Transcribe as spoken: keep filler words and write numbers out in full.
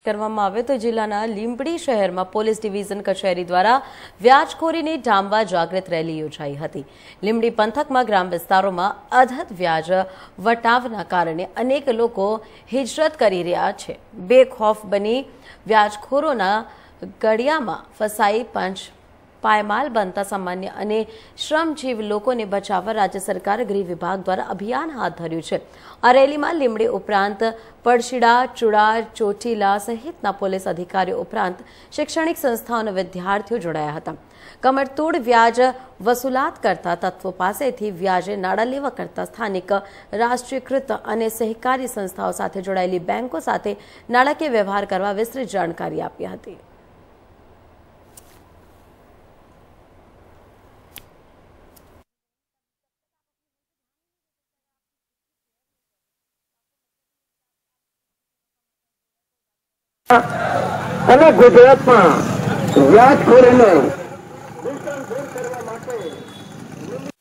કરવામાં આવે તો જિલ્લાના લીંબડી શહેરમાં પોલીસ ડિવિઝન કચેરી દ્વારા વ્યાજખોરીને ડામવા જાગૃત રેલી યોજાઈ હતી। લીંબડી પંથકમાં ગ્રામ વિસ્તારોમાં અધધ વ્યાજ વટાવના કારણે અનેક લોકો હિજરત કરી રહ્યા છે। બેખૌફ બની વ્યાજખોરોના ગળિયામાં ફસાઈ પંચ पायमाल बनता सामान्य અને શ્રમજીવ લોકોને બચાવવા રાજ્ય સરકાર ગૃહ વિભાગ દ્વારા અભિયાન હાથ ધર્યું છે। આ રેલીમાં લીંબડી ઉપરાંત પડશીડા, ચુડાર, ચોટીલા સહિતના પોલીસ અધિકારીઓ ઉપરાંત શૈક્ષણિક સંસ્થાઓના વિદ્યાર્થીઓ જોડાયા હતા। કમરતોડ વ્યાજ વસૂલાત કરતા તત્વો પાસેથી વ્યાજે નાણાં લેવા કરતા સ્થાનિક રાષ્ટ્રીયકૃત અને સહકારી સંસ્થાઓ સાથે જોડાયેલી બેંકો સાથે નાણાકીય વ્યવહાર કરવા વિસ્તૃત જાણકારી આપી હતી। અને ગુજરાતમાં વ્યાજખોરીને